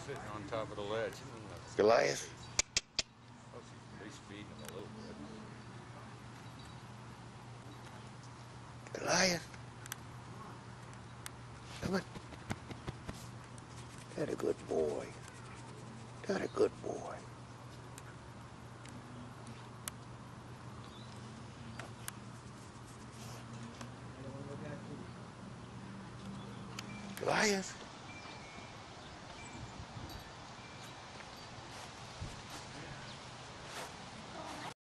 sitting on top of the ledge. Goliath? Oh, he's feeding him a little bit. Goliath? Come on. That a good boy. That a good boy. Goliath?